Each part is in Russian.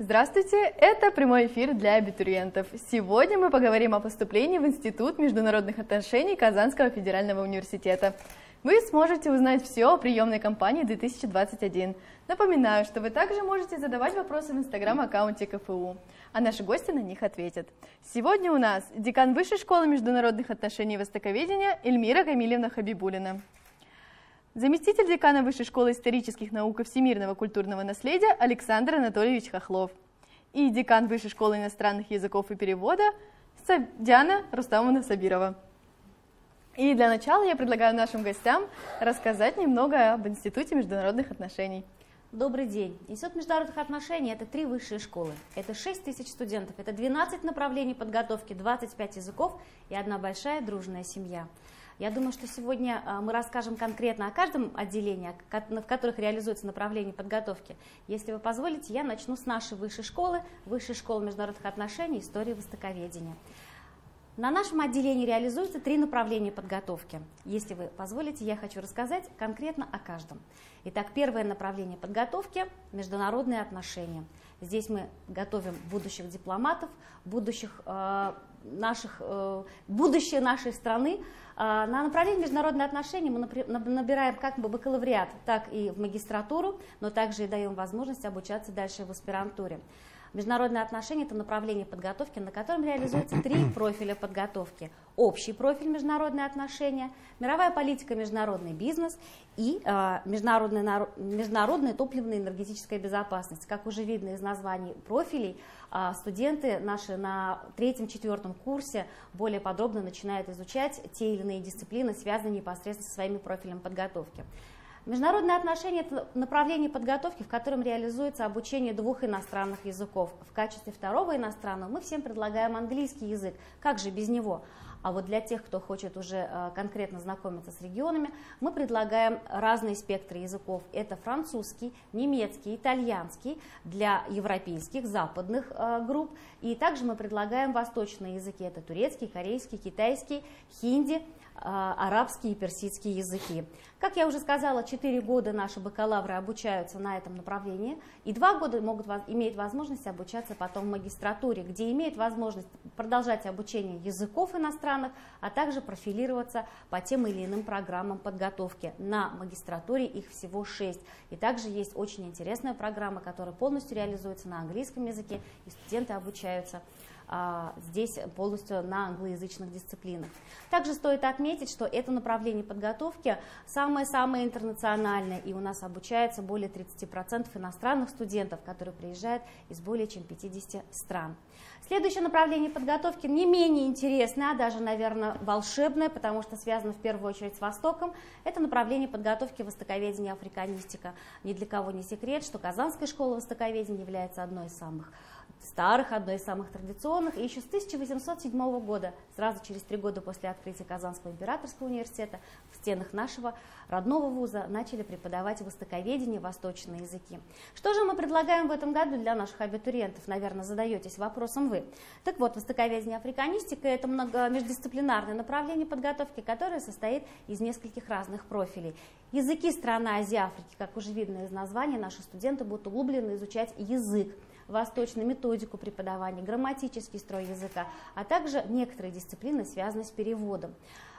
Здравствуйте, это прямой эфир для абитуриентов. Сегодня мы поговорим о поступлении в Институт международных отношений Казанского федерального университета. Вы сможете узнать все о приемной кампании 2021. Напоминаю, что вы также можете задавать вопросы в инстаграм-аккаунте КФУ, а наши гости на них ответят. Сегодня у нас декан Высшей школы международных отношений и востоковедения Эльмира Камилевна Хабибуллина, заместитель декана Высшей школы исторических наук и всемирного культурного наследия Александр Анатольевич Хохлов и декан Высшей школы иностранных языков и перевода Диана Рустамовна Сабирова. И для начала я предлагаю нашим гостям рассказать немного об Институте международных отношений. Добрый день. Институт международных отношений – это 3 высшие школы, это 6 тысяч студентов, это 12 направлений подготовки, 25 языков и одна большая дружная семья. Я думаю, что сегодня мы расскажем конкретно о каждом отделении, в которых реализуется направление подготовки. Если вы позволите, я начну с нашей высшей школы международных отношений, истории востоковедения. На нашем отделении реализуются 3 направления подготовки. Если вы позволите, я хочу рассказать конкретно о каждом. Итак, первое направление подготовки – международные отношения. Здесь мы готовим будущих дипломатов, будущее нашей страны. На направлении международные отношения мы набираем как бы бакалавриат, так и в магистратуру, но также и даем возможность обучаться дальше в аспирантуре. Международные отношения – это направление подготовки, на котором реализуются 3 профиля подготовки. Общий профиль международные отношения, мировая политика, международный бизнес и международная топливная и энергетическая безопасность. Как уже видно из названий профилей, студенты наши на 3-4 курсе более подробно начинают изучать те или иные дисциплины, связанные непосредственно со своими профилями подготовки. Международные отношения – это направление подготовки, в котором реализуется обучение 2 иностранных языков. В качестве второго иностранного мы всем предлагаем английский язык. Как же без него? А вот для тех, кто хочет уже конкретно знакомиться с регионами, мы предлагаем разные спектры языков. Это французский, немецкий, итальянский для европейских, западных групп. И также мы предлагаем восточные языки. Это турецкий, корейский, китайский, хинди, арабские и персидские языки. Как я уже сказала, 4 года наши бакалавры обучаются на этом направлении, и 2 года могут иметь возможность обучаться потом в магистратуре, где имеют возможность продолжать обучение языков иностранных, а также профилироваться по тем или иным программам подготовки. На магистратуре их всего 6. И также есть очень интересная программа, которая полностью реализуется на английском языке, и студенты обучаются здесь полностью на англоязычных дисциплинах. Также стоит отметить, что это направление подготовки самое-самое интернациональное, и у нас обучается более 30% иностранных студентов, которые приезжают из более чем 50 стран. Следующее направление подготовки не менее интересное, а даже, наверное, волшебное, потому что связано в первую очередь с Востоком. Это направление подготовки востоковедения и африканистика. Ни для кого не секрет, что Казанская школа востоковедения является одной из самых старых, одной из самых традиционных, и еще с 1807 года, сразу через 3 года после открытия Казанского императорского университета, в стенах нашего родного вуза начали преподавать востоковедение, восточные языки. Что же мы предлагаем в этом году для наших абитуриентов? Наверное, задаетесь вопросом вы. Так вот, востоковедение, африканистика – это междисциплинарное направление подготовки, которое состоит из нескольких разных профилей. Языки стран Азии и Африки, как уже видно из названия, наши студенты будут углубленно изучать язык, восточную методику преподавания, грамматический строй языка, а также некоторые дисциплины, связанные с переводом.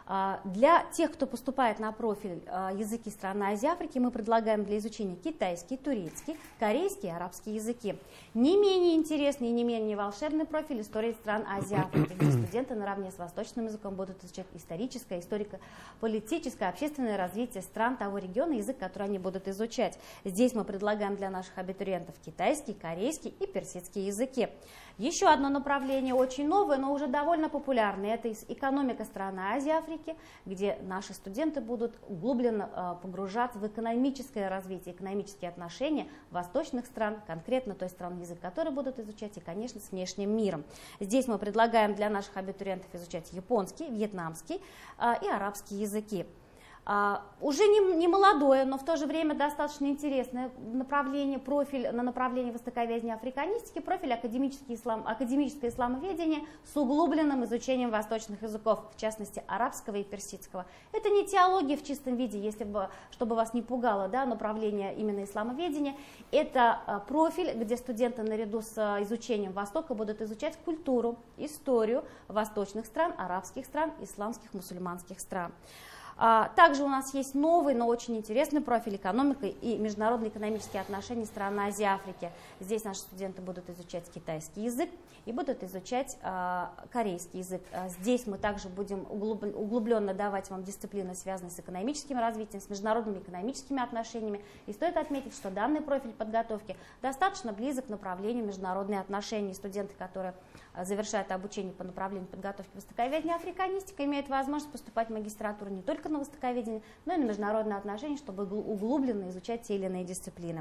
Для тех, кто поступает на профиль языки стран Азии и Африки, мы предлагаем для изучения китайский, турецкий, корейский и арабский языки. Не менее интересный и не менее волшебный профиль истории стран Азии и Африки, где студенты наравне с восточным языком будут изучать историческое, историко-политическое, общественное развитие стран того региона, язык, который они будут изучать. Здесь мы предлагаем для наших абитуриентов китайский, корейский и персидский языки. Еще одно направление очень новое, но уже довольно популярное. Это экономика стран Азии и Африки, где наши студенты будут углубленно погружаться в экономическое развитие, экономические отношения восточных стран, конкретно той страны, язык которой будут изучать, и, конечно, с внешним миром. Здесь мы предлагаем для наших абитуриентов изучать японский, вьетнамский и арабский языки. Уже не молодое, но в то же время достаточно интересное направление, профиль на направление востоковедения африканистики, профиль академическое исламоведение с углубленным изучением восточных языков, в частности арабского и персидского. Это не теология в чистом виде, чтобы вас не пугало, да, направление именно исламоведения. Это профиль, где студенты наряду с изучением Востока будут изучать культуру, историю восточных стран, арабских стран, исламских, мусульманских стран. Также у нас есть новый, но очень интересный профиль экономика и международные экономические отношения стран Азии и Африки. Здесь наши студенты будут изучать китайский язык и будут изучать корейский язык. Здесь мы также будем углубленно давать вам дисциплины, связанные с экономическим развитием, с международными экономическими отношениями. И стоит отметить, что данный профиль подготовки достаточно близок к направлению международные отношения. Студенты, которые завершают обучение по направлению подготовки востоковедения и африканистика, имеют возможность поступать в магистратуру не только на востоковедение, но и на международные отношения, чтобы углубленно изучать те или иные дисциплины.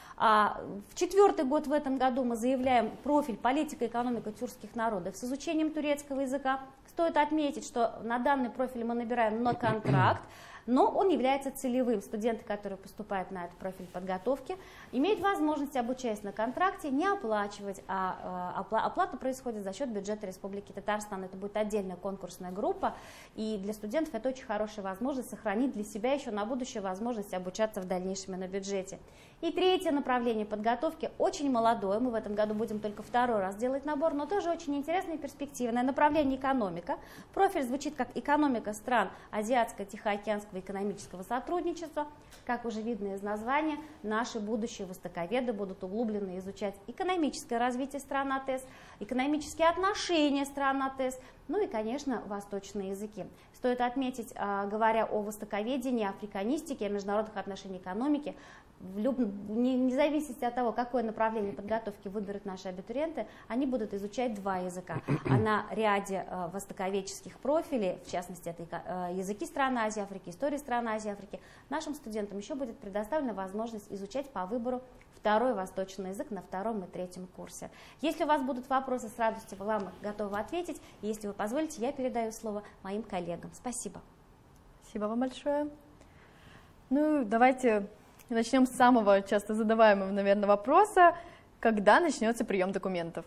В 4-й год в этом году мы заявляем профиль политика и экономика тюркских народов с изучением турецкого языка. Стоит отметить, что на данный профиль мы набираем на контракт, но он является целевым. Студенты, которые поступают на этот профиль подготовки, имеют возможность, обучаясь на контракте, не оплачивать, оплата происходит за счет бюджета Республики Татарстан. Это будет отдельная конкурсная группа, и для студентов это очень хорошая возможность сохранить для себя еще на будущее возможность обучаться в дальнейшем и на бюджете. И 3-е направление подготовки очень молодое, мы в этом году будем только 2-й раз делать набор, но тоже очень интересное и перспективное направление экономика. Профиль звучит как экономика стран Азиатско-Тихоокеанского экономического сотрудничества. Как уже видно из названия, наши будущие востоковеды будут углубленно изучать экономическое развитие стран АТЭС, экономические отношения стран АТЭС, ну и, конечно, восточные языки. Стоит отметить, говоря о востоковедении, африканистике, о международных отношениях экономики, вне зависимости от того, какое направление подготовки выберут наши абитуриенты, они будут изучать 2 языка. А на ряде востоковедческих профилей, в частности, это языки стран Азии и Африки, истории стран Азии и Африки, нашим студентам еще будет предоставлена возможность изучать по выбору 2-й восточный язык на 2-м и 3-м курсе. Если у вас будут вопросы, с радостью вам готовы ответить. И если вы позволите, я передаю слово моим коллегам. Спасибо. Спасибо вам большое. Ну, давайте начнем с самого часто задаваемого, наверное, вопроса. Когда начнется прием документов?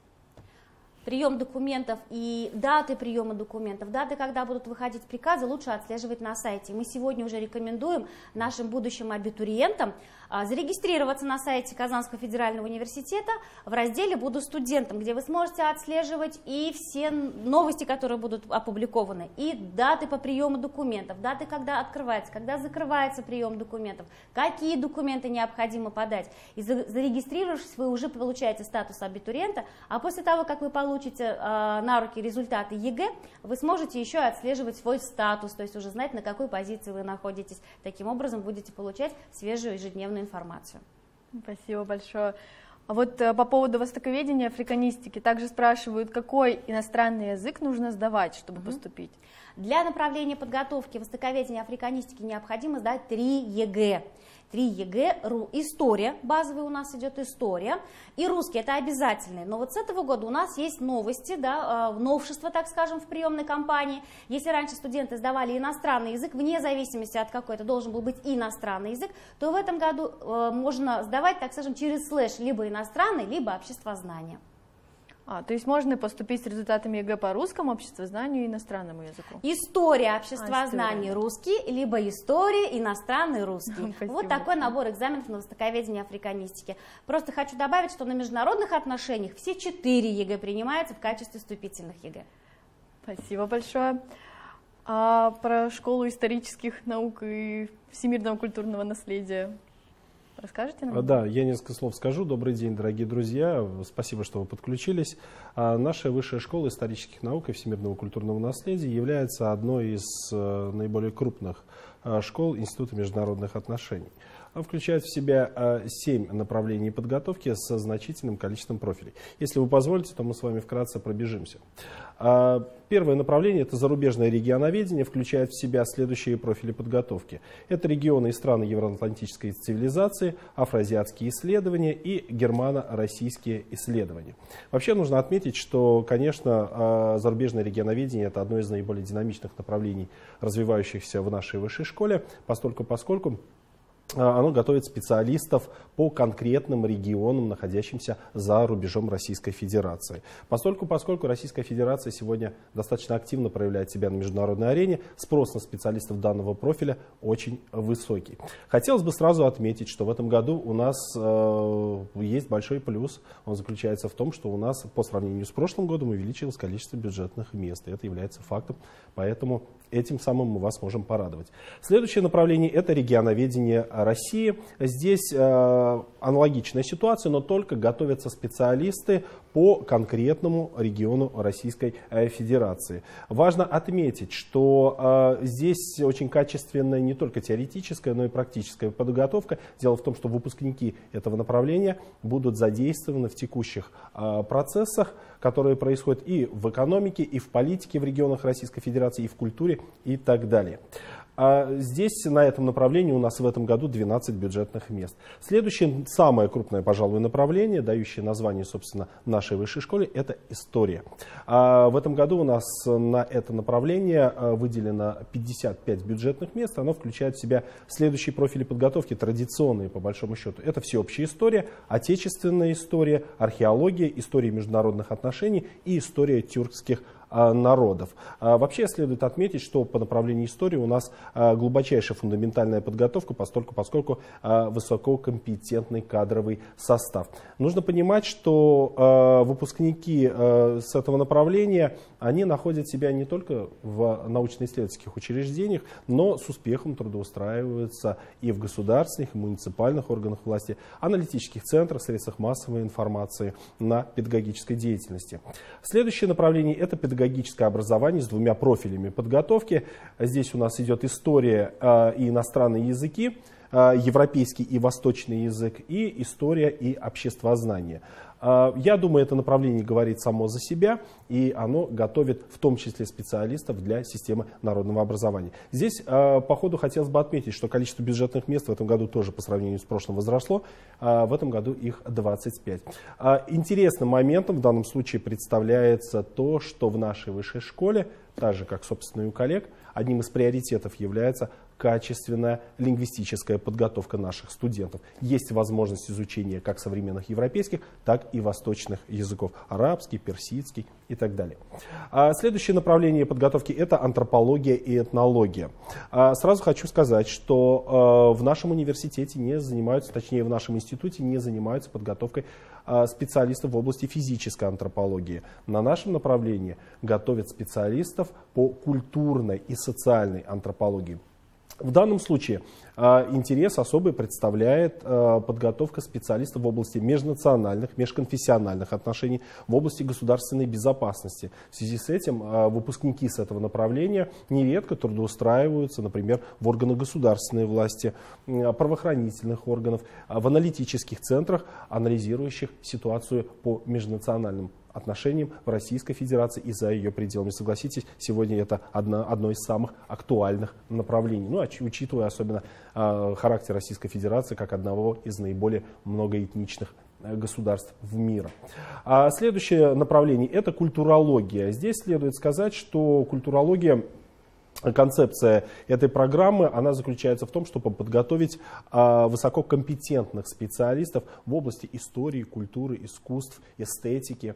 Прием документов и даты приема документов, даты, когда будут выходить приказы, лучше отслеживать на сайте. Мы сегодня уже рекомендуем нашим будущим абитуриентам зарегистрироваться на сайте Казанского федерального университета в разделе «Буду студентом», где вы сможете отслеживать и все новости, которые будут опубликованы, и даты по приему документов, даты, когда открывается, когда закрывается прием документов, какие документы необходимо подать. И зарегистрировавшись, вы уже получаете статус абитуриента, а после того, как вы получите на руки результаты ЕГЭ, вы сможете еще отслеживать свой статус, то есть уже знать, на какой позиции вы находитесь. Таким образом будете получать свежую ежедневную информацию. Спасибо большое. А вот по поводу востоковедения, африканистики, также спрашивают, какой иностранный язык нужно сдавать, чтобы поступить? Для направления подготовки востоковедения, африканистики необходимо сдать 3 ЕГЭ. 3 ЕГЭ, история, базовая у нас идет история, и русский, это обязательный. Но вот с этого года у нас есть новости, да, новшества, так скажем, в приемной кампании. Если раньше студенты сдавали иностранный язык, вне зависимости от какой, это должен был быть иностранный язык, то в этом году можно сдавать, так скажем, через слэш, либо иностранный, либо обществознание. То есть можно поступить с результатами ЕГЭ по русскому, обществознанию и иностранному языку? История, обществознание русский, либо история, иностранный русский. Вот такой набор экзаменов на востоковедение африканистики. Просто хочу добавить, что на международных отношениях все 4 ЕГЭ принимаются в качестве вступительных ЕГЭ. Спасибо большое. А про школу исторических наук и всемирного культурного наследия расскажете нам? Да, я несколько слов скажу. Добрый день, дорогие друзья. Спасибо, что вы подключились. Наша Высшая школа исторических наук и всемирного культурного наследия является одной из наиболее крупных школ Института международных отношений. Она включает в себя 7 направлений подготовки со значительным количеством профилей. Если вы позволите, то мы с вами вкратце пробежимся. Первое направление – это зарубежное регионоведение, включает в себя следующие профили подготовки. Это регионы и страны евроатлантической цивилизации, афроазиатские исследования и германо-российские исследования. Вообще нужно отметить, что, конечно, зарубежное регионоведение – это одно из наиболее динамичных направлений, развивающихся в нашей высшей школе, поскольку оно готовит специалистов по конкретным регионам, находящимся за рубежом Российской Федерации. Поскольку Российская Федерация сегодня достаточно активно проявляет себя на международной арене, спрос на специалистов данного профиля очень высокий. Хотелось бы сразу отметить, что в этом году у нас есть большой плюс. Он заключается в том, что у нас по сравнению с прошлым годом увеличилось количество бюджетных мест. И это является фактом, поэтому этим самым мы вас можем порадовать. Следующее направление – это регионоведение России. Здесь аналогичная ситуация, но только готовятся специалисты по конкретному региону Российской Федерации. Важно отметить, что здесь очень качественная не только теоретическая, но и практическая подготовка. Дело в том, что выпускники этого направления будут задействованы в текущих процессах, которые происходят и в экономике, и в политике в регионах Российской Федерации, и в культуре, и так далее. Здесь на этом направлении у нас в этом году 12 бюджетных мест. Следующее, самое крупное, пожалуй, направление, дающее название, собственно, нашей высшей школе, это история. В этом году у нас на это направление выделено 55 бюджетных мест. Оно включает в себя следующие профили подготовки, традиционные по большому счету. Это всеобщая история, отечественная история, археология, история международных отношений и история тюркских народов. Вообще следует отметить, что по направлению истории у нас глубочайшая фундаментальная подготовка, поскольку высококомпетентный кадровый состав. Нужно понимать, что выпускники с этого направления, они находят себя не только в научно-исследовательских учреждениях, но с успехом трудоустраиваются и в государственных, и муниципальных органах власти, аналитических центрах, средствах массовой информации, на педагогической деятельности. Следующее направление – это педагогическое образование с двумя профилями подготовки. Здесь у нас идет история и иностранные языки, европейский и восточный язык, и история и обществознание. Я думаю, это направление говорит само за себя, и оно готовит в том числе специалистов для системы народного образования. Здесь по ходу хотелось бы отметить, что количество бюджетных мест в этом году тоже по сравнению с прошлым возросло. В этом году их 25. Интересным моментом в данном случае представляется то, что в нашей высшей школе, так же как, собственно, и у коллег, одним из приоритетов является качественная лингвистическая подготовка наших студентов. Есть возможность изучения как современных европейских, так и восточных языков. Арабский, персидский и так далее. Следующее направление подготовки – это антропология и этнология. Сразу хочу сказать, что в нашем университете не занимаются, точнее в нашем институте не занимаются подготовкой специалистов в области физической антропологии. На нашем направлении готовят специалистов по культурной и социальной антропологии. В данном случае интерес особый представляет подготовка специалистов в области межнациональных, межконфессиональных отношений, в области государственной безопасности. В связи с этим выпускники с этого направления нередко трудоустраиваются, например, в органах государственной власти, правоохранительных органов, в аналитических центрах, анализирующих ситуацию по межнациональным отношениям в Российской Федерации и за ее пределами. Согласитесь, сегодня это одно из самых актуальных направлений. Ну, учитывая особенно характер Российской Федерации как одного из наиболее многоэтничных государств в мире. Следующее направление – это культурология. Здесь следует сказать, что культурология, концепция этой программы, она заключается в том, чтобы подготовить высококомпетентных специалистов в области истории, культуры, искусств, эстетики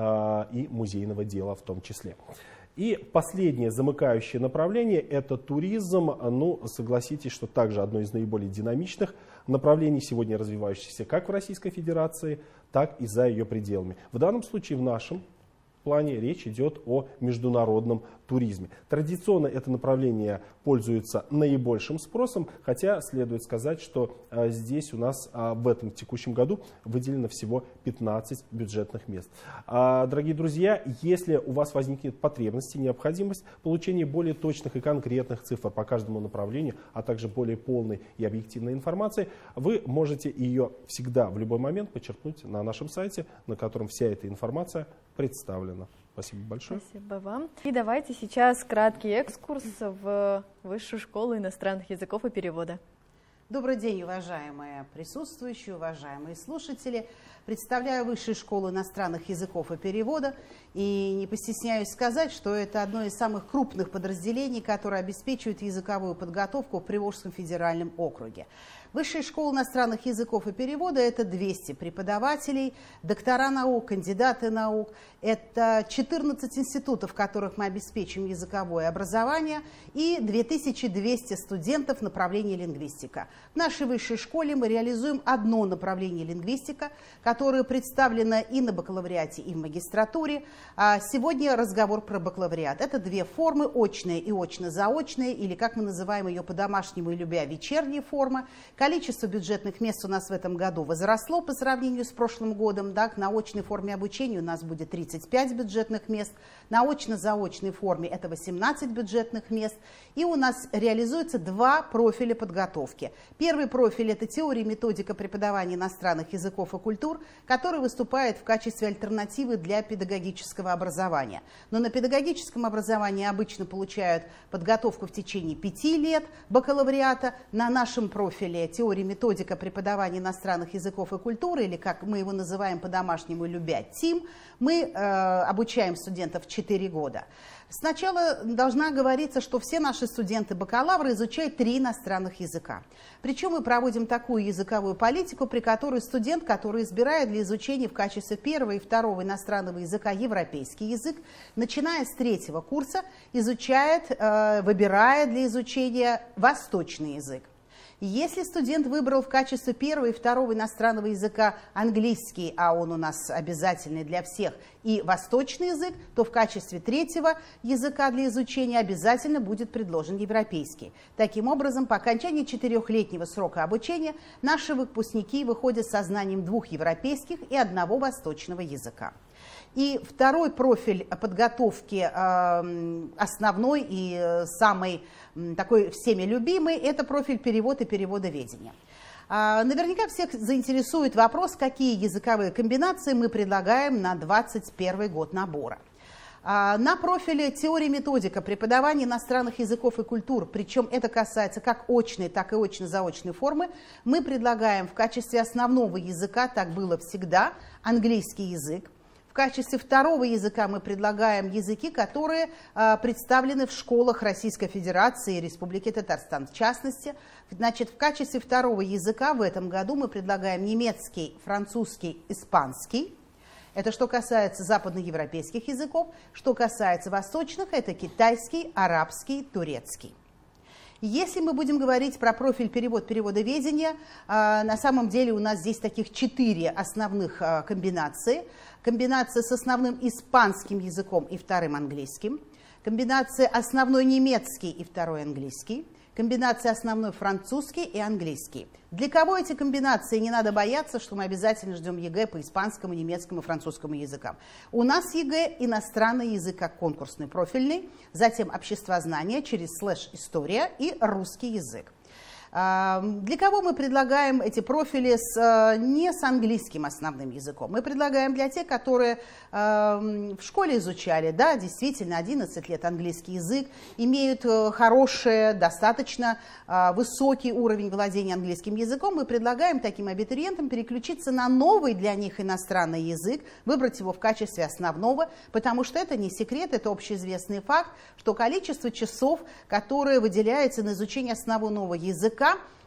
и музейного дела в том числе. И последнее замыкающее направление – это туризм. Ну, согласитесь, что также одно из наиболее динамичных направлений, сегодня развивающихся как в Российской Федерации, так и за ее пределами. В данном случае в нашем плане речь идет о международном туризме. Традиционно это направление пользуется наибольшим спросом, хотя следует сказать, что здесь у нас в этом текущем году выделено всего 15 бюджетных мест. Дорогие друзья, если у вас возникнет потребность и необходимость получения более точных и конкретных цифр по каждому направлению, а также более полной и объективной информации, вы можете ее всегда в любой момент почерпнуть на нашем сайте, на котором вся эта информация представлена. Спасибо большое. Спасибо вам. И давайте сейчас краткий экскурс в Высшую школу иностранных языков и перевода. Добрый день, уважаемые присутствующие, уважаемые слушатели. Представляю Высшую школу иностранных языков и перевода. И не постесняюсь сказать, что это одно из самых крупных подразделений, которое обеспечивает языковую подготовку в Приволжском федеральном округе. Высшая школа иностранных языков и перевода – это 200 преподавателей, доктора наук, кандидаты наук. Это 14 институтов, в которых мы обеспечим языковое образование, и 2200 студентов направления лингвистика. В нашей высшей школе мы реализуем одно направление лингвистика, которое представлено и на бакалавриате, и в магистратуре. А сегодня разговор про бакалавриат. Это две формы – очная и очно-заочная, или, как мы называем ее по-домашнему и любя, вечерняя форма. Количество бюджетных мест у нас в этом году возросло по сравнению с прошлым годом. Да, на очной форме обучения у нас будет 35 бюджетных мест, на очно-заочной форме это 18 бюджетных мест. И у нас реализуется два профиля подготовки. Первый профиль – это теория и методика преподавания иностранных языков и культур, который выступает в качестве альтернативы для педагогического образования. Но на педагогическом образовании обычно получают подготовку в течение 5 лет бакалавриата. На нашем профиле теория и методика преподавания иностранных языков и культуры, или как мы его называем по-домашнему любя, ТИМ, мы обучаем студентов 4 года. Сначала должна говориться, что все наши студенты-бакалавры изучают 3 иностранных языка. Причем мы проводим такую языковую политику, при которой студент, который избирает для изучения в качестве первого и второго иностранного языка европейский язык, начиная с 3-го курса, изучает, выбирает для изучения восточный язык. Если студент выбрал в качестве первого и второго иностранного языка английский, а он у нас обязательный для всех, и восточный язык, то в качестве 3-го языка для изучения обязательно будет предложен европейский. Таким образом, по окончании 4-летнего срока обучения наши выпускники выходят со знанием 2 европейских и 1 восточного языка. И второй профиль подготовки, основной и самый такой всеми любимый, это профиль перевод и переводоведения. Наверняка всех заинтересует вопрос, какие языковые комбинации мы предлагаем на 2021 год набора. На профиле теория и методика преподавания иностранных языков и культур, причем это касается как очной, так и очно-заочной формы, мы предлагаем в качестве основного языка, так было всегда, английский язык. В качестве второго языка мы предлагаем языки, которые представлены в школах Российской Федерации и Республики Татарстан. В частности, значит, в качестве второго языка в этом году мы предлагаем немецкий, французский, испанский. Это что касается западноевропейских языков. Что касается восточных, это китайский, арабский, турецкий. Если мы будем говорить про профиль переводоведения, на самом деле у нас здесь таких 4 основных комбинации. Комбинация с основным испанским языком и вторым английским, комбинация основной немецкий и второй английский, комбинация основной французский и английский. Для кого эти комбинации? Не надо бояться, что мы обязательно ждем ЕГЭ по испанскому, немецкому и французскому языкам. У нас ЕГЭ иностранный язык как конкурсный, профильный, затем обществознание через /история и русский язык. Для кого мы предлагаем эти профили не с английским основным языком? Мы предлагаем для тех, которые в школе изучали, да, действительно, 11 лет английский язык, имеют хороший, достаточно высокий уровень владения английским языком. Мы предлагаем таким абитуриентам переключиться на новый для них иностранный язык, выбрать его в качестве основного, потому что это не секрет, это общеизвестный факт, что количество часов, которые выделяются на изучение основного языка,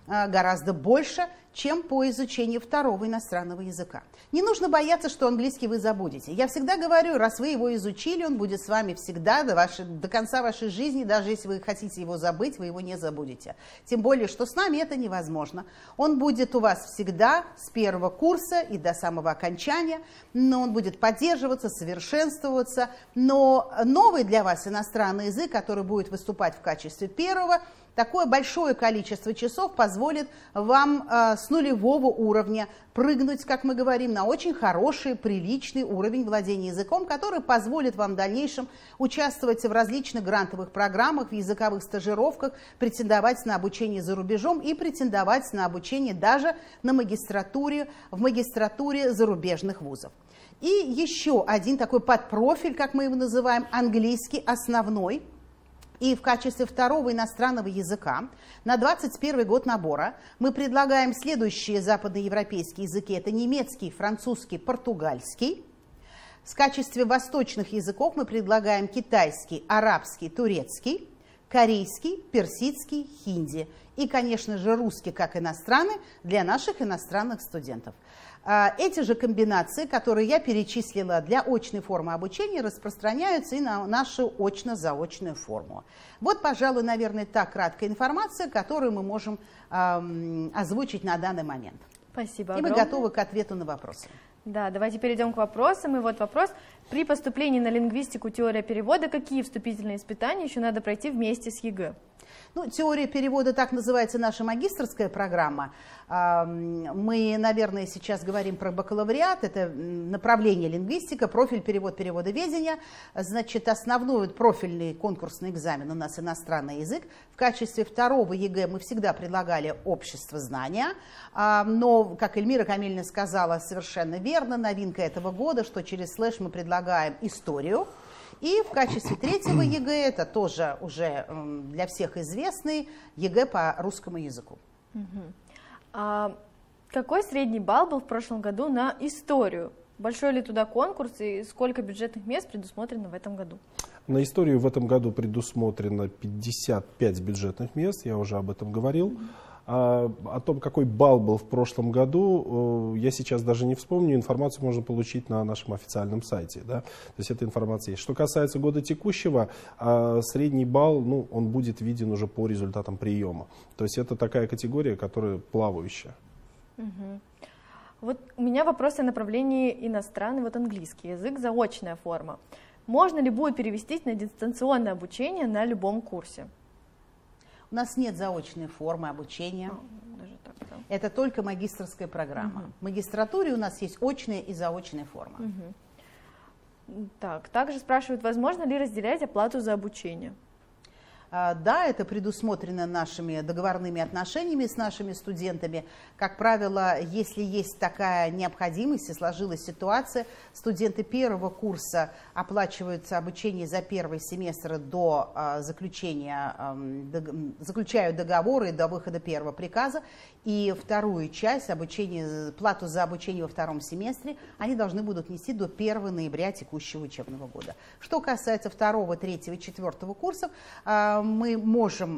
гораздо больше, чем по изучению второго иностранного языка. Не нужно бояться, что английский вы забудете. Я всегда говорю, раз вы его изучили, он будет с вами всегда до конца вашей жизни. Даже если вы хотите его забыть, вы его не забудете. Тем более, что с нами это невозможно. Он будет у вас всегда с первого курса и до самого окончания, но он будет поддерживаться, совершенствоваться. Но новый для вас иностранный язык, который будет выступать в качестве первого, такое большое количество часов позволит вам с нулевого уровня прыгнуть, как мы говорим, на очень хороший, приличный уровень владения языком, который позволит вам в дальнейшем участвовать в различных грантовых программах, в языковых стажировках, претендовать на обучение за рубежом и претендовать на обучение даже в магистратуре зарубежных вузов. И еще один такой подпрофиль, как мы его называем, английский основной. И в качестве второго иностранного языка на 2021 год набора мы предлагаем следующие западноевропейские языки. Это немецкий, французский, португальский. В качестве восточных языков мы предлагаем китайский, арабский, турецкий, корейский, персидский, хинди. И, конечно же, русский как иностранный для наших иностранных студентов. Эти же комбинации, которые я перечислила для очной формы обучения, распространяются и на нашу очно-заочную форму. Вот, пожалуй, наверное, та краткая информация, которую мы можем озвучить на данный момент. Спасибо огромное. И мы готовы к ответу на вопросы. Да, давайте перейдем к вопросам. И вот вопрос. При поступлении на лингвистику, теория перевода, какие вступительные испытания еще надо пройти вместе с ЕГЭ? Ну, теория перевода, так называется наша магистерская программа. Мы, наверное, сейчас говорим про бакалавриат, это направление лингвистика, профиль перевод, переводоведение. Значит, основной профильный конкурсный экзамен у нас иностранный язык. В качестве второго ЕГЭ мы всегда предлагали общество знания, но, как Эльмира Камильевна сказала совершенно верно, новинка этого года, что через слэш мы предлагаем историю. И в качестве третьего ЕГЭ, это тоже уже для всех известный, ЕГЭ по русскому языку. А какой средний балл был в прошлом году на историю? Большой ли туда конкурс и сколько бюджетных мест предусмотрено в этом году? На историю в этом году предусмотрено 55 бюджетных мест, я уже об этом говорил. О том, какой балл был в прошлом году, я сейчас даже не вспомню. Информацию можно получить на нашем официальном сайте. Да? То есть эта информация есть. Что касается года текущего, средний балл, ну, он будет виден уже по результатам приема. То есть это такая категория, которая плавающая. Угу. Вот у меня вопрос о направлении иностранный, вот английский язык, заочная форма. Можно ли будет перевестись на дистанционное обучение на любом курсе? У нас нет заочной формы обучения. Даже так, да. Это только магистерская программа. В магистратуре у нас есть очная и заочная форма. Так, также спрашивают, возможно ли разделять оплату за обучение? Да, это предусмотрено нашими договорными отношениями с нашими студентами. Как правило, если есть такая необходимость и сложилась ситуация, студенты первого курса оплачиваются обучение за первый семестр до заключают договоры до выхода первого приказа, и вторую часть, плату за обучение во втором семестре, они должны будут нести до 1 ноября текущего учебного года. Что касается 2, 3 и 4 курсов, мы можем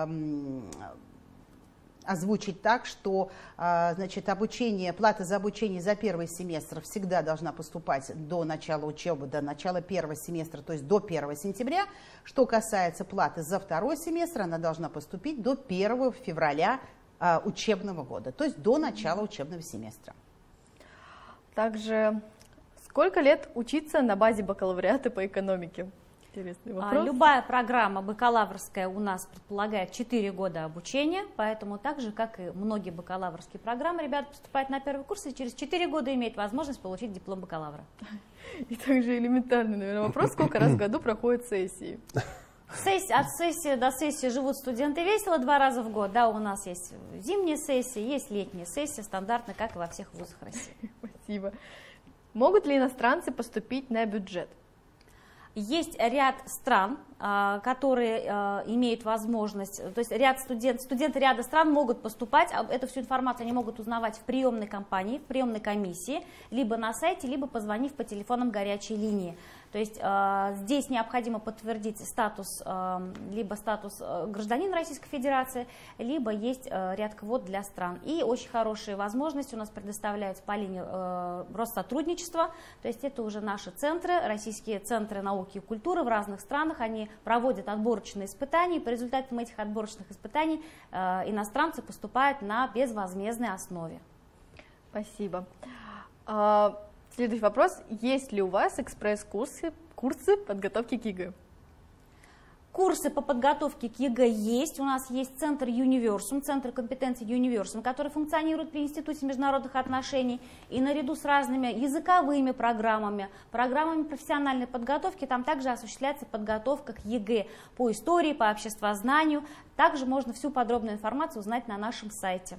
озвучить так, что значит, плата за обучение за первый семестр всегда должна поступать до начала учебы, до начала первого семестра, то есть до 1 сентября. Что касается платы за второй семестр, она должна поступить до 1 февраля учебного года, то есть до начала учебного семестра. Также, сколько лет учиться на базе бакалавриата по экономике? Интересный вопрос. Любая программа бакалаврская у нас предполагает 4 года обучения, поэтому так же, как и многие бакалаврские программы, ребята поступают на первый курс и через 4 года имеют возможность получить диплом бакалавра. И также элементарный, наверное, вопрос, сколько раз в году проходят сессии? От сессии до сессии живут студенты весело 2 раза в год. Да, у нас есть зимняя сессия, есть летняя сессия, стандартно, как и во всех вузах России. Спасибо. Могут ли иностранцы поступить на бюджет? Есть ряд стран, которые имеют возможность, то есть студенты ряда стран могут поступать, эту всю информацию они могут узнавать в приемной компании, в приемной комиссии, либо на сайте, либо позвонив по телефонам горячей линии. То есть здесь необходимо подтвердить статус, либо статус гражданина Российской Федерации, либо есть ряд квот для стран. И очень хорошие возможности у нас предоставляются по линии Россотрудничества, то есть это уже наши центры, российские центры науки и культуры в разных странах, они проводят отборочные испытания, и по результатам этих отборочных испытаний иностранцы поступают на безвозмездной основе. Спасибо. Следующий вопрос. Есть ли у вас экспресс-курсы подготовки к ЕГЭ? Курсы по подготовке к ЕГЭ есть. У нас есть центр Universum, центр компетенций Universum, который функционирует при Институте международных отношений. И наряду с разными языковыми программами, программами профессиональной подготовки, там также осуществляется подготовка к ЕГЭ по истории, по обществознанию. Также можно всю подробную информацию узнать на нашем сайте.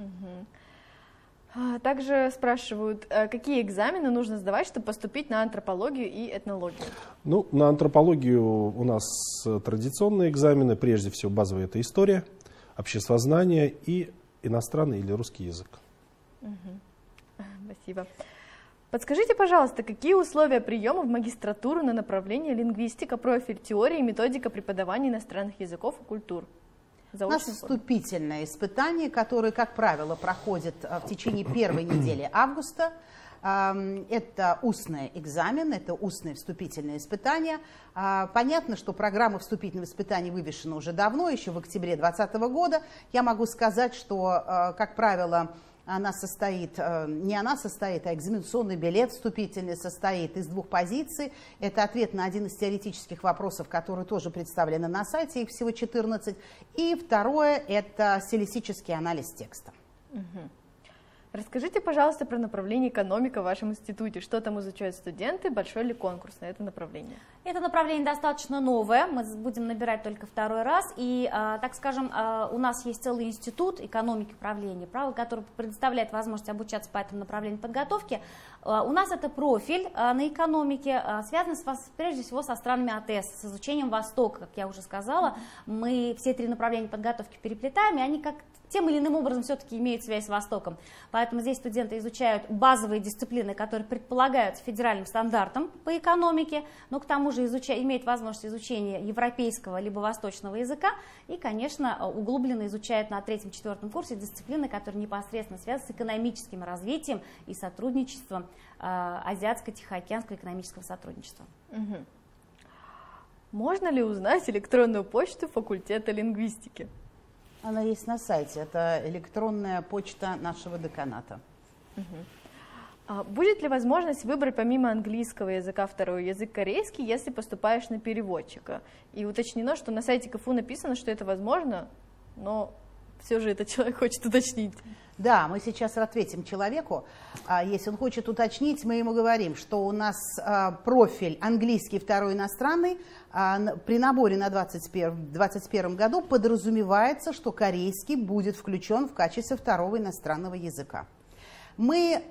Также спрашивают, какие экзамены нужно сдавать, чтобы поступить на антропологию и этнологию? Ну, на антропологию у нас традиционные экзамены, прежде всего базовая это история, обществознание и иностранный или русский язык. Спасибо. Подскажите, пожалуйста, какие условия приема в магистратуру на направление лингвистика, профиль теории и методика преподавания иностранных языков и культур? У нас вступительное испытание, которое, как правило, проходит в течение первой недели августа. Это устный экзамен, это устное вступительное испытание. Понятно, что программа вступительного испытания вывешена уже давно, еще в октябре 2020 года. Я могу сказать, что, как правило, а экзаменационный билет вступительный состоит из двух позиций. Это ответ на один из теоретических вопросов, который тоже представлен на сайте, их всего 14. И второе – это стилистический анализ текста. Расскажите, пожалуйста, про направление экономика в вашем институте. Что там изучают студенты? Большой ли конкурс на это направление? Это направление достаточно новое, мы будем набирать только второй раз. И, так скажем, у нас есть целый институт экономики управления, который предоставляет возможность обучаться по этому направлению подготовки. У нас это профиль на экономике, связанный прежде всего со странами АТС, с изучением Востока, как я уже сказала. Мы все три направления подготовки переплетаем, и они как тем или иным образом все-таки имеют связь с Востоком. Поэтому здесь студенты изучают базовые дисциплины, которые предполагаются федеральным стандартом по экономике, но к тому же имеют возможность изучения европейского либо восточного языка и, конечно, углубленно изучают на 3-4 курсе дисциплины, которые непосредственно связаны с экономическим развитием и сотрудничеством Азиатско-Тихоокеанского экономического сотрудничества. Можно ли узнать электронную почту факультета лингвистики? Она есть на сайте. Это электронная почта нашего деканата. Будет ли возможность выбрать помимо английского языка второй язык корейский, если поступаешь на переводчика? И уточнено, что на сайте КФУ написано, что это возможно, но все же этот человек хочет уточнить. Да, мы сейчас ответим человеку. Если он хочет уточнить, мы ему говорим, что у нас профиль английский второй иностранный при наборе на 2021 году подразумевается, что корейский будет включен в качестве второго иностранного языка. Мы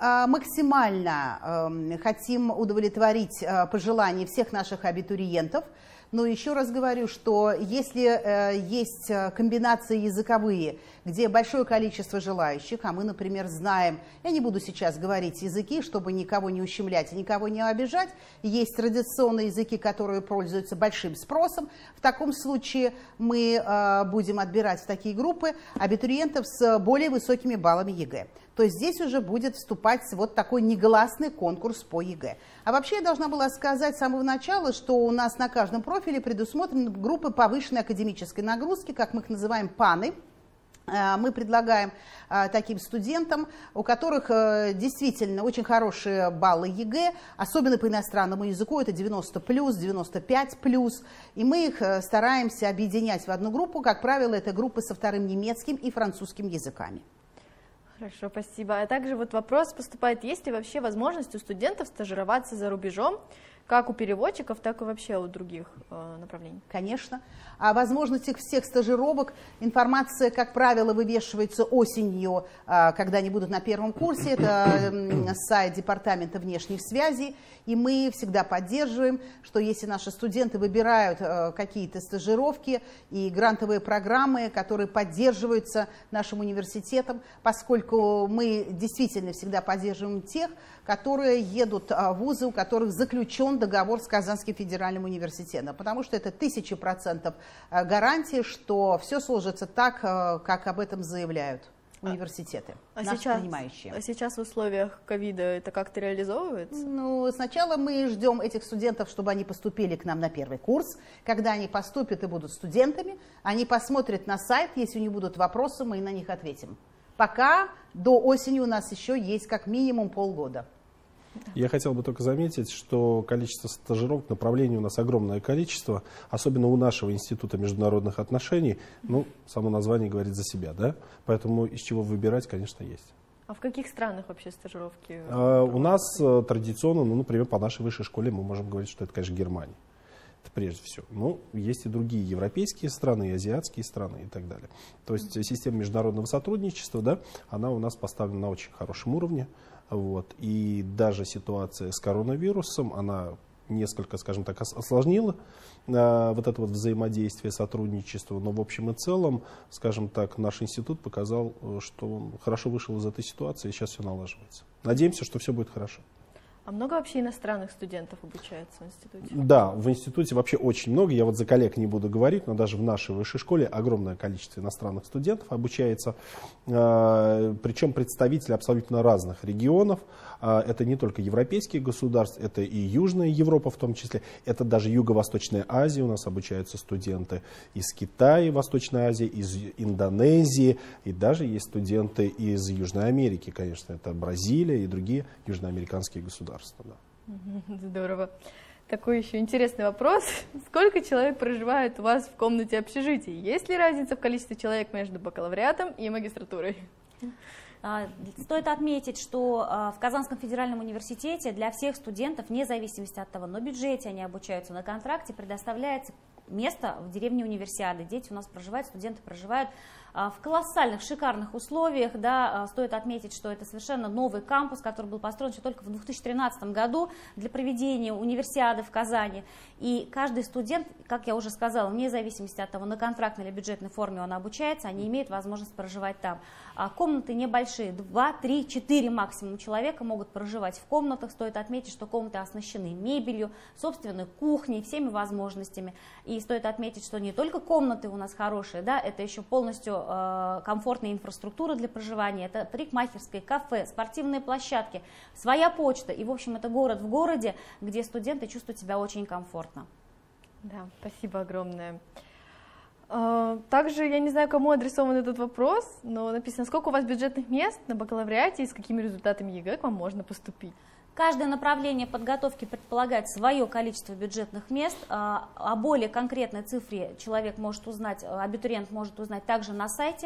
максимально хотим удовлетворить пожелания всех наших абитуриентов. Но еще раз говорю, что если есть комбинации языковые, где большое количество желающих, а мы, например, знаем, я не буду сейчас говорить языки, чтобы никого не ущемлять и никого не обижать, есть традиционные языки, которые пользуются большим спросом, в таком случае мы будем отбирать в такие группы абитуриентов с более высокими баллами ЕГЭ. То есть здесь уже будет вступать вот такой негласный конкурс по ЕГЭ. А вообще я должна была сказать с самого начала, что у нас на каждом профиле предусмотрены группы повышенной академической нагрузки, как мы их называем, ПАНы. Мы предлагаем таким студентам, у которых действительно очень хорошие баллы ЕГЭ, особенно по иностранному языку, это 90+, 95+, и мы их стараемся объединять в одну группу. Как правило, это группы со вторым немецким и французским языками. Хорошо, спасибо. А также вот вопрос поступает, есть ли вообще возможность у студентов стажироваться за рубежом, как у переводчиков, так и вообще у других направлений? Конечно. О возможностях всех стажировок информация, как правило, вывешивается осенью, когда они будут на первом курсе. Это сайт Департамента внешних связей. И мы всегда поддерживаем, что если наши студенты выбирают какие-то стажировки и грантовые программы, которые поддерживаются нашим университетом, поскольку мы действительно всегда поддерживаем тех, которые едут в вузы, у которых заключен договор с Казанским федеральным университетом, потому что это 1000% гарантии, что все сложится так, как об этом заявляют университеты, принимающие. А сейчас в условиях ковида это как-то реализовывается? Ну, сначала мы ждем этих студентов, чтобы они поступили к нам на первый курс. Когда они поступят и будут студентами, они посмотрят на сайт, если у них будут вопросы, мы на них ответим. Пока до осени у нас еще есть как минимум полгода. Я хотел бы только заметить, что количество стажировок, направлений у нас огромное количество, особенно у нашего Института международных отношений. Ну, само название говорит за себя, да? Поэтому из чего выбирать, конечно, есть. А в каких странах вообще стажировки? У нас традиционно, ну, например, по нашей высшей школе мы можем говорить, что это, конечно, Германия. Это прежде всего. Но есть и другие европейские страны, и азиатские страны и так далее. То есть система международного сотрудничества, да, она у нас поставлена на очень хорошем уровне. Вот. И даже ситуация с коронавирусом, она несколько, скажем так, осложнила вот это вот взаимодействие, сотрудничество. Но в общем и целом, скажем так, наш институт показал, что он хорошо вышел из этой ситуации, и сейчас все налаживается. Надеемся, что все будет хорошо. А много вообще иностранных студентов обучается в институте? Да, в институте вообще очень много. Я вот за коллег не буду говорить, но даже в нашей высшей школе огромное количество иностранных студентов обучается. Причем представители абсолютно разных регионов. Это не только европейские государства, это и Южная Европа в том числе. Это даже Юго-Восточная Азия. У нас обучаются студенты из Китая, Восточной Азии, из Индонезии. И даже есть студенты из Южной Америки, конечно. Это Бразилия и другие южноамериканские государства. Да. Здорово. Такой еще интересный вопрос. Сколько человек проживает у вас в комнате общежития? Есть ли разница в количестве человек между бакалавриатом и магистратурой? Стоит отметить, что в Казанском федеральном университете для всех студентов, вне зависимости от того, на бюджете они обучаются, на контракте, предоставляется место в деревне Универсиады. Дети у нас проживают, студенты проживают в колоссальных, шикарных условиях. Да, стоит отметить, что это совершенно новый кампус, который был построен еще только в 2013 году для проведения универсиады в Казани. И каждый студент, как я уже сказала, вне зависимости от того, на контрактной или бюджетной форме он обучается, они имеют возможность проживать там. Комнаты небольшие, 2, 3, 4 максимум человека могут проживать в комнатах. Стоит отметить, что комнаты оснащены мебелью, собственной кухней, всеми возможностями. И стоит отметить, что не только комнаты у нас хорошие, да, это еще полностью комфортная инфраструктура для проживания, это парикмахерские, кафе, спортивные площадки, своя почта. И, в общем, это город в городе, где студенты чувствуют себя очень комфортно. Да, спасибо огромное. Также, я не знаю, кому адресован этот вопрос, но написано, сколько у вас бюджетных мест на бакалавриате и с какими результатами ЕГЭ к вам можно поступить? Каждое направление подготовки предполагает свое количество бюджетных мест. О более конкретной цифре человек может узнать, абитуриент может узнать также на сайте,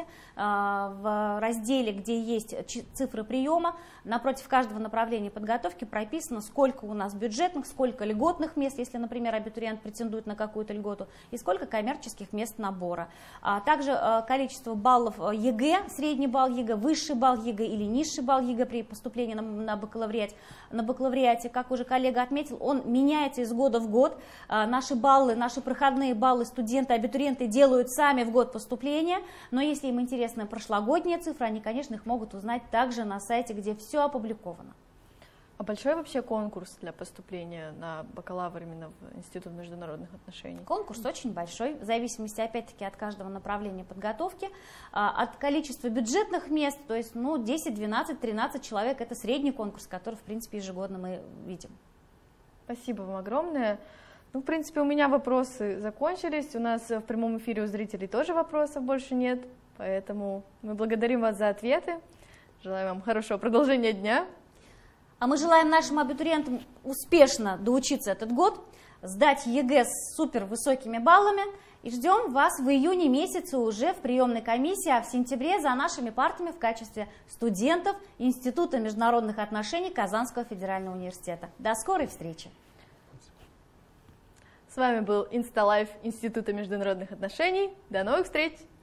в разделе, где есть цифры приема. Напротив каждого направления подготовки прописано, сколько у нас бюджетных, сколько льготных мест, если, например, абитуриент претендует на какую-то льготу, и сколько коммерческих мест набора. Также количество баллов ЕГЭ, средний балл ЕГЭ, высший балл ЕГЭ или низший балл ЕГЭ при поступлении на бакалавриате, как уже коллега отметил, он меняется из года в год. Наши баллы, наши проходные баллы студенты, абитуриенты делают сами в год поступления, но если им интересны прошлогодние цифры, они, конечно, их могут узнать также на сайте, где все опубликовано. А большой вообще конкурс для поступления на бакалавр именно в Институт международных отношений? Конкурс очень большой, в зависимости, опять-таки, от каждого направления подготовки, от количества бюджетных мест, то есть 10, 12, 13 человек, это средний конкурс, который, в принципе, ежегодно мы видим. Спасибо вам огромное. В принципе, у меня вопросы закончились, у нас в прямом эфире у зрителей тоже вопросов больше нет, поэтому мы благодарим вас за ответы, желаю вам хорошего продолжения дня. А мы желаем нашим абитуриентам успешно доучиться этот год, сдать ЕГЭ с супер высокими баллами и ждем вас в июне месяце уже в приемной комиссии, а в сентябре за нашими партами в качестве студентов Института международных отношений Казанского федерального университета. До скорой встречи! С вами был Инсталайф Института международных отношений. До новых встреч!